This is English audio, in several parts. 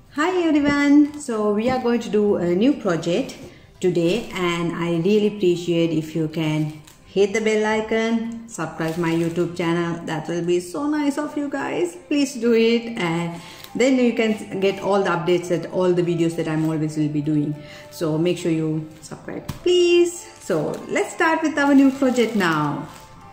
Hi everyone, so we are going to do a new project today and I really appreciate if you can hit the bell icon, subscribe my YouTube channel. That will be so nice of you guys. Please do it and then you can get all the updates that all the videos that I'm always will be doing. So make sure you subscribe please. So let's start with our new project now.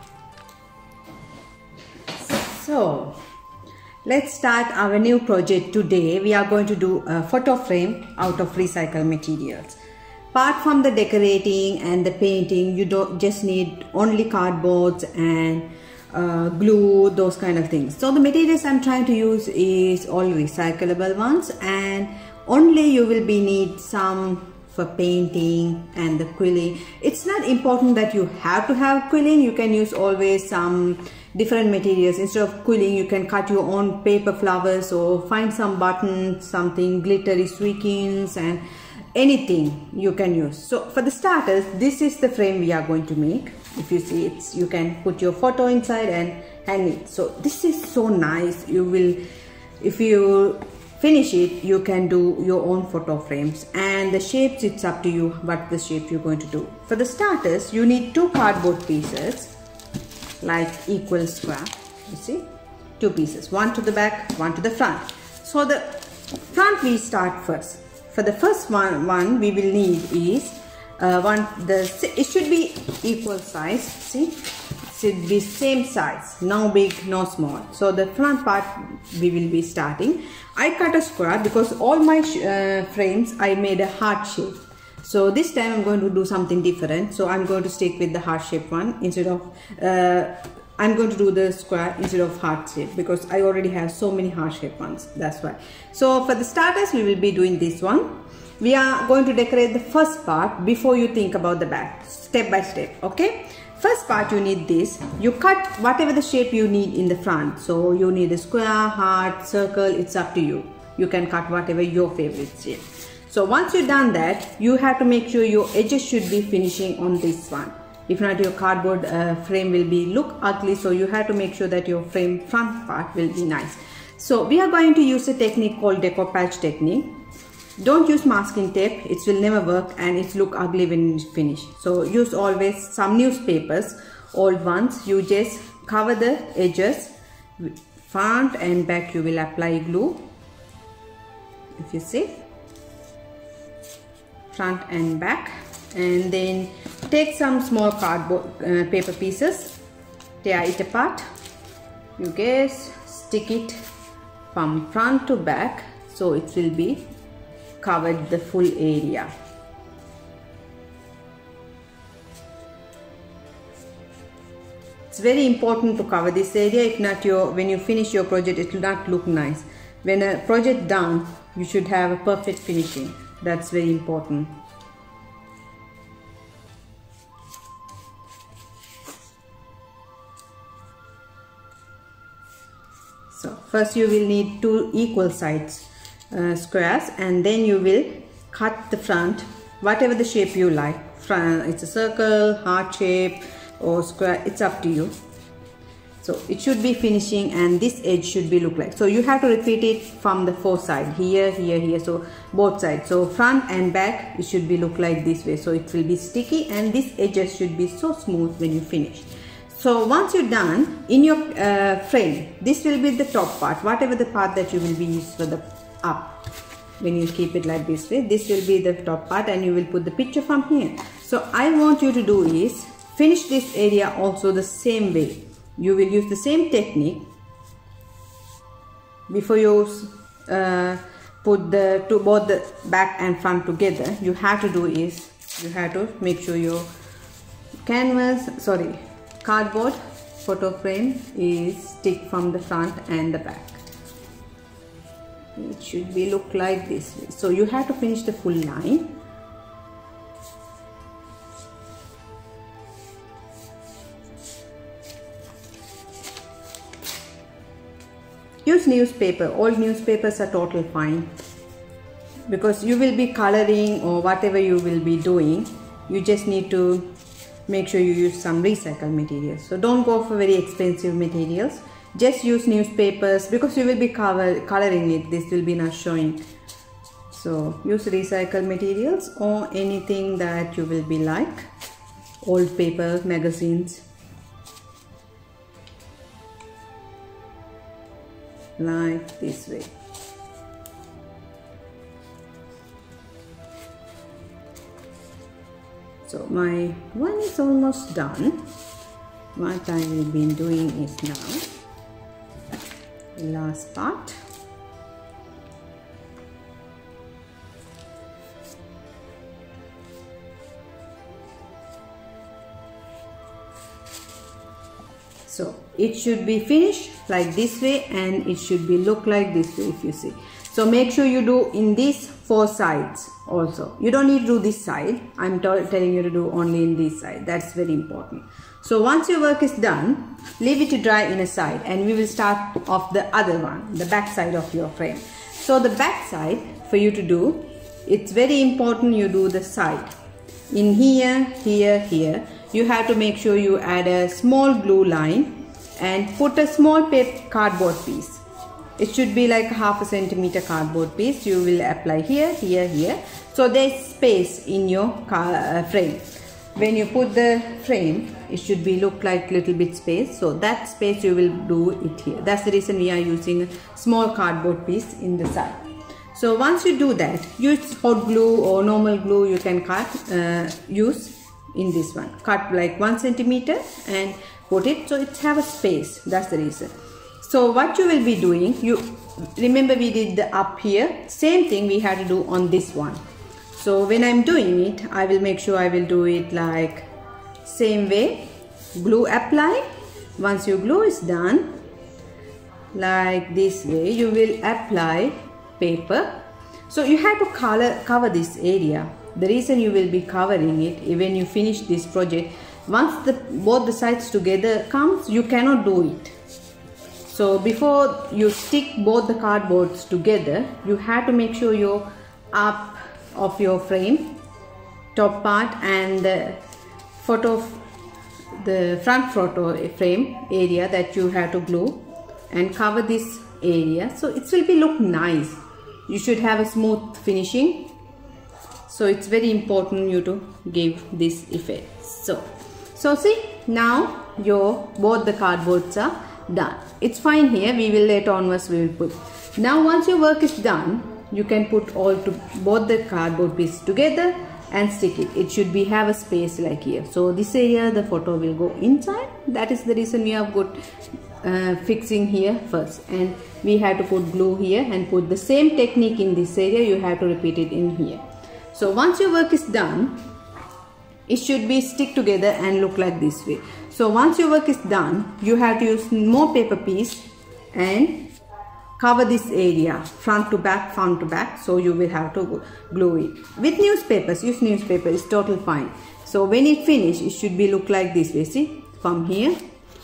So let's start our new project today. We are going to do a photo frame out of recycled materials. Apart from the decorating and the painting, you don't just need only cardboards and glue, those kind of things. So the materials I'm trying to use is all recyclable ones, and only you will be need some for painting and the quilling. It's not important that you have to have quilling. You can use always some different materials. Instead of quilling, you can cut your own paper flowers or find some buttons, something glittery squeakings and anything you can use. So for the starters, this is the frame we are going to make. If you see it, you can put your photo inside and hang it. So this is so nice. You will, if you finish it, you can do your own photo frames, and the shapes, it's up to you what the shape you're going to do. For the starters, you need two cardboard pieces like equal square. You see, two pieces, one to the back, one to the front. So the front we start first. For the first one we will need is it should be equal size. See, it should be same size, no big no small. So the front part we will be starting. I cut a square because all my frames I made a heart shape. So this time I'm going to do something different. So I'm going to stick with the heart shape one instead of I'm going to do the square instead of heart shape because I already have so many heart shape ones. That's why. So for the starters we will be doing this one. We are going to decorate the first part before you think about the back, step by step. Okay. First part you need this. You cut whatever the shape you need in the front. So you need a square, heart, circle. It's up to you. You can cut whatever your favorite shape. So once you've done that, you have to make sure your edges should be finishing on this one. If not, your cardboard frame will be look ugly. So you have to make sure that your frame front part will be nice. So we are going to use a technique called decoupage technique. Don't use masking tape. It will never work and it look ugly when it's finished. So use always some newspapers, old ones. You just cover the edges, front and back. You will apply glue. If you see, front and back, and then take some small cardboard paper pieces, tear it apart. You guys stick it from front to back so it will be covered the full area. It's very important to cover this area. If not, when you finish your project, it will not look nice. When a project done, you should have a perfect finishing. That's very important. So first you will need two equal sides squares, and then you will cut the front whatever the shape you like. Front, it's a circle, heart shape or square, it's up to you. So it should be finishing and this edge should be look like. So you have to repeat it from the four sides, here, here, here. So both sides. So front and back, it should be look like this way. So it will be sticky and this edges should be so smooth when you finish. So once you're done, in your frame, this will be the top part, whatever the part that you will be used for the up. When you keep it like this way, this will be the top part and you will put the picture from here. So I want you to do is finish this area also the same way. You will use the same technique. Before you put both the back and front together, you have to do is you have to make sure your cardboard photo frame is stick from the front and the back. It should be look like this way. So you have to finish the full line. Use newspaper. Old newspapers are totally fine because you will be coloring or whatever you will be doing. You just need to make sure you use some recycled materials. So don't go for very expensive materials. Just use newspapers because you will be coloring it. This will be not showing So use recycled materials or anything that you will be like, old paper, magazines, like this way. So my one is almost done. What I will be doing is now the last part. So it should be finished like this way, and it should be look like this way if you see. So make sure you do in these 4 sides also. You don't need to do this side. I'm telling you to do only in this side. That's very important. So once your work is done, leave it to dry in a side, and we will start off the other one, the back side of your frame. So the back side for you to do, it's very important you do the side. In here, here, here, you have to make sure you add a small glue line and put a small cardboard piece. It should be like 1/2 centimeter cardboard piece. You will apply here, here, here. So there's space in your frame. When you put the frame, it should be look like little bit space. So that space you will do it here. That's the reason we are using a small cardboard piece in the side. So once you do that, use hot glue or normal glue you can cut, use in this one. Cut like 1 centimeter and put it so it have a space. That's the reason. So what you will be doing, you remember we did the up here, same thing we had to do on this one. So when I'm doing it, I will make sure I will do it like same way. Glue apply. Once your glue is done, like this way, you will apply paper. So you have to cover this area. The reason you will be covering it when you finish this project, once both the sides together comes, you cannot do it. So before you stick both the cardboards together, you have to make sure your up of your frame, top part, and the front photo frame area that you have to glue and cover this area, so it will be look nice. You should have a smooth finishing. So it's very important you to give this effect. So see, now both the cardboards are done. It's fine here. We will later onwards we will put. Now once your work is done, you can put both the cardboard pieces together and stick it. It should have a space like here. So this area the photo will go inside. That is the reason we have got fixing here first, and we have to put glue here and put the same technique in this area. You have to repeat it in here. So once your work is done, it should be stick together and look like this way. So once your work is done, you have to use more paper piece and cover this area front to back. So you will have to glue it with newspapers. Use newspaper, it's total fine. So when it finish, it should be look like this way. See, from here,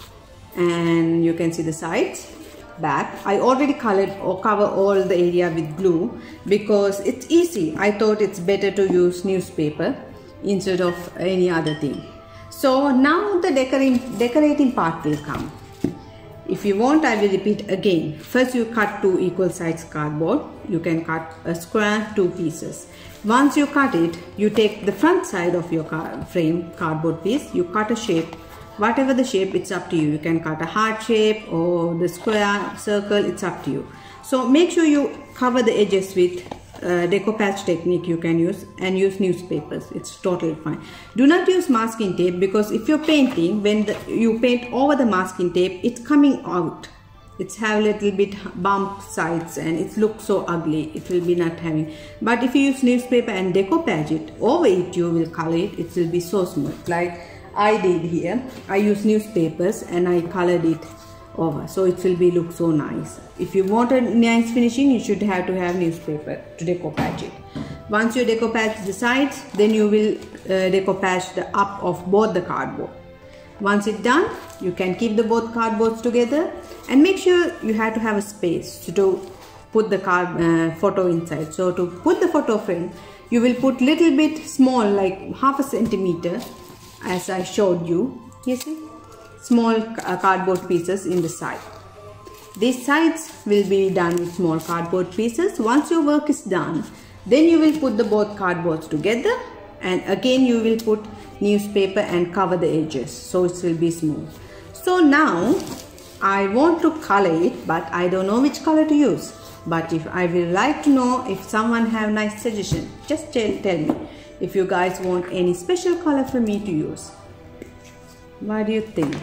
and you can see the sides, back. I already colored or cover all the area with glue because it's easy. I thought it's better to use newspaper instead of any other thing. So now the decorating part will come. If you want, I will repeat again. First you cut 2 equal size cardboard. You can cut a square 2 pieces. Once you cut it, you take the front side of your frame cardboard piece. You cut a shape. Whatever the shape, it's up to you. You can cut a heart shape or the square, circle, it's up to you. So make sure you cover the edges with decoupage technique you can use, and use newspapers. It's totally fine. Do not use masking tape, because if you're painting, when you paint over the masking tape, it's coming out. It's have a little bit bump sides and it looks so ugly. It will be not having. But if you use newspaper and decoupage it, over it you will color it. It will be so smooth. Like I did here. I used newspapers and I colored it over, so it will be look so nice. If you want a nice finishing, you should have to have newspaper to decoupage it. Once you decoupage the sides, then you will decoupage the up of both the cardboard. Once it's done, you can keep the both cardboards together, and make sure you have to have a space to put the photo inside. So to put the photo frame, you will put little bit small, like 1/2 centimeter, as I showed you. You see, small cardboard pieces in the side. These sides will be done with small cardboard pieces. Once your work is done, Then you will put the both cardboards together, and again you will put newspaper and cover the edges so it will be smooth. So now I want to color it, but I don't know which color to use. But if I will like to know if someone have nice suggestion, just tell me if you guys want any special color for me to use. What do you think?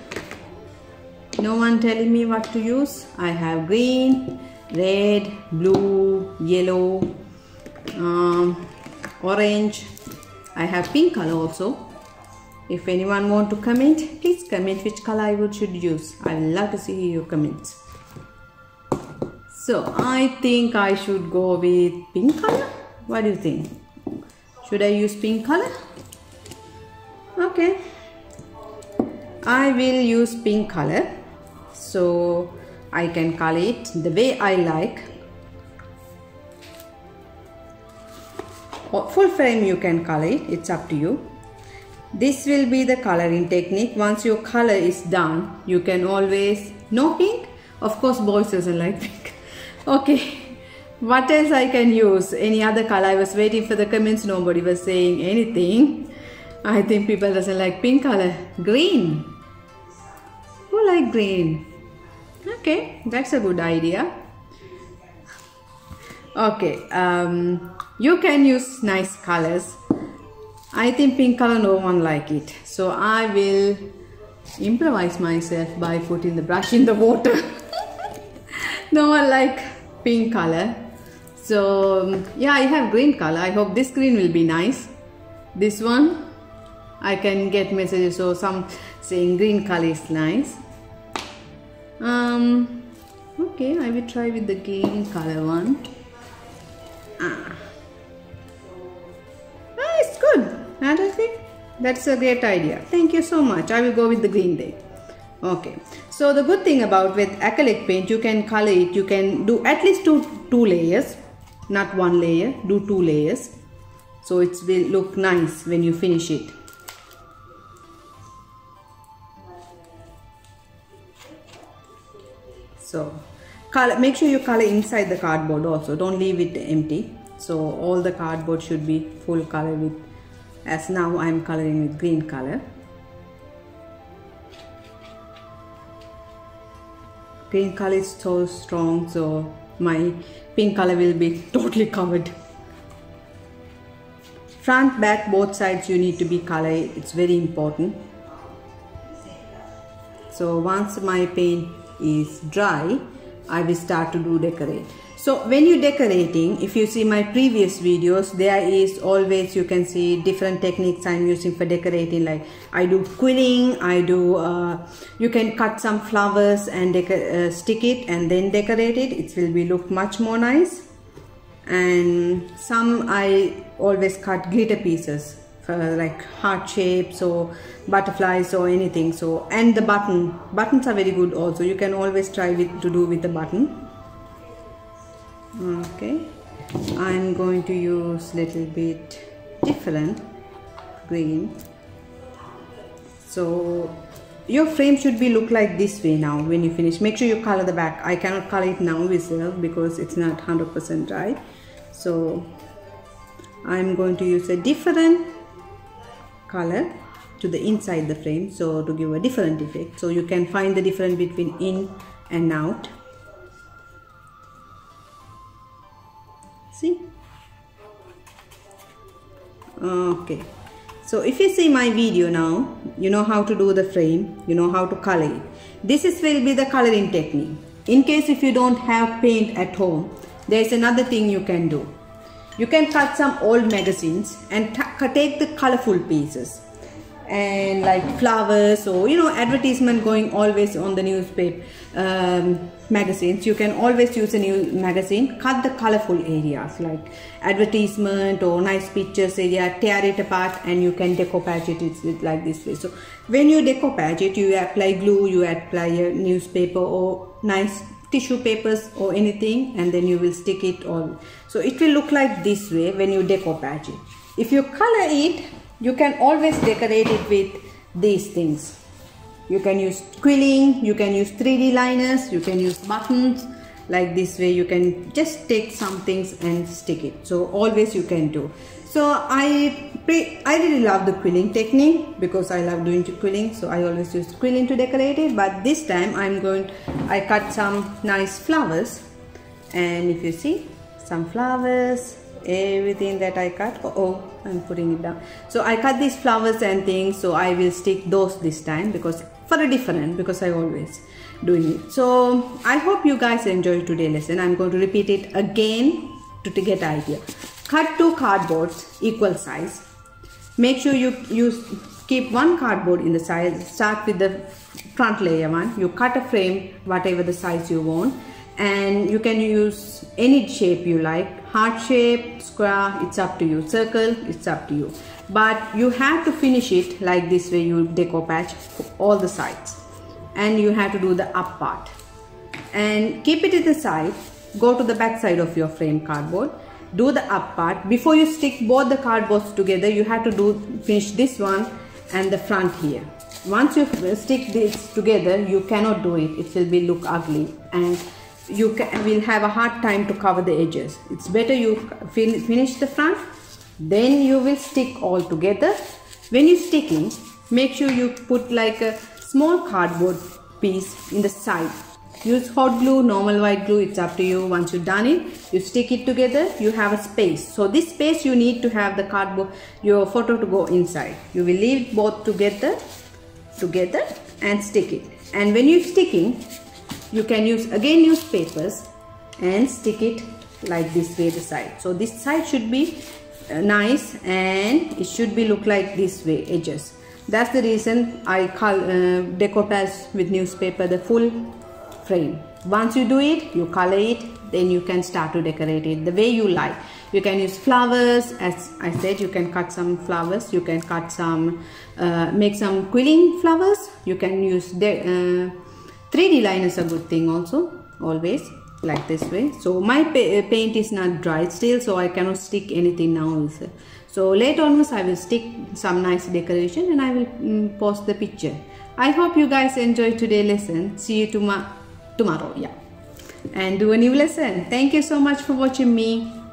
No one telling me what to use? I have green, red, blue, yellow, orange. I have pink color also. If anyone want to comment, please comment which color I should use. I would love to see your comments. So I think I should go with pink color. What do you think? Should I use pink color? Okay. I will use pink color so I can color it the way I like. Full frame you can color it, it's up to you. This will be the coloring technique. Once your color is done, you can always, no pink? Of course boys doesn't like pink. Okay, what else I can use? Any other color? I was waiting for the comments, nobody was saying anything. I think people doesn't like pink color. Green. Who like green? Okay, that's a good idea. Okay, you can use nice colors. I think pink color no one like it, so I will improvise myself by putting the brush in the water. No one like pink color, so yeah, I have green color. I hope this green will be nice. This one I can get messages, so some saying green color is nice. Okay, I will try with the green color one. It's good. I think that's a great idea. Thank you so much. I will go with the green day. Okay. So the good thing about with acrylic paint, you can color it. You can do at least two layers, not one layer. Do 2 layers. So it will look nice when you finish it. So make sure you color inside the cardboard also. Don't leave it empty. So all the cardboard should be full color with, as now I am coloring with green color. Green color is so strong, so my pink color will be totally covered. Front, back, both sides you need to be colored. It's very important. So once my paint is dry, I will start to decorate. So when you're decorating, if you see my previous videos, there is always, you can see different techniques I'm using for decorating. Like I do quilling, I do, you can cut some flowers and stick it and then decorate it. It will be look much more nice. And some I always cut glitter pieces for like heart shapes or butterflies or anything. So, and the buttons are very good also. You can always try to do with the button. Okay, I'm going to use little bit different green. So your frame should be look like this way now when you finish. Make sure you color the back. I cannot color it now because it's not 100% dry. So I'm going to use a different color to the inside the frame, so to give a different effect. So you can find the difference between in and out. See? Okay. So if you see my video now, you know how to do the frame, you know how to color it. This will be the coloring technique. In case if you don't have paint at home, there is another thing you can do. You can cut some old magazines and take the colorful pieces and like flowers or advertisement going always on the newspaper magazines. You can always use a new magazine, cut the colorful areas like advertisement or nice pictures area, tear it apart and you can decoupage it like this way. So when you decoupage it, you apply glue, you apply a newspaper or nice tissue papers or anything, and then you will stick it all. So it will look like this way when you decoupage it. If you color it, you can always decorate it with these things. You can use quilling, you can use 3D liners, you can use buttons, like this way. You can just take some things and stick it. So always you can do. So I really love the quilling technique because I love doing quilling. So I always use quilling to decorate it. But this time I cut some nice flowers. And if you see, some flowers, everything that I cut. I'm putting it down. So I cut these flowers and things. So I will stick those this time because I always doing it. So I hope you guys enjoyed today's lesson. I'm going to repeat it again to get idea. Cut 2 cardboards equal size. Make sure you keep 1 cardboard in the size. Start with the front layer one. You cut a frame whatever the size you want, and you can use any shape you like. Heart shape, square, it's up to you. Circle, it's up to you. But you have to finish it like this way. You deco patch all the sides, and you have to do the up part and keep it at the side. Go to the back side of your frame cardboard. Do the up part. Before you stick both the cardboards together, you have to finish this one and the front here. Once you stick this together, you cannot do it. It will look ugly, and you will have a hard time to cover the edges. It's better you finish the front, then you will stick all together. When you're sticking, make sure you put like a small cardboard piece in the side. Use hot glue, normal white glue, it's up to you. Once you've done it, you stick it together, you have a space. So this space you need to have the cardboard, your photo to go inside. You will leave both together and stick it. And when you're sticking, you can use papers and stick it like this way the side. So this side should be nice, and it should be look like this way edges. That's the reason I deco patch with newspaper the full frame. Once you do it, you color it, then you can start to decorate it the way you like. You can use flowers, as I said. You can cut some flowers. You can cut some, make some quilling flowers. You can use 3D line is a good thing also, always like this way. So my paint is not dried still, so I cannot stick anything now. So later onwards I will stick some nice decoration, and I will post the picture. I hope you guys enjoyed today's lesson. See you tomorrow, and do a new lesson. Thank you so much for watching me.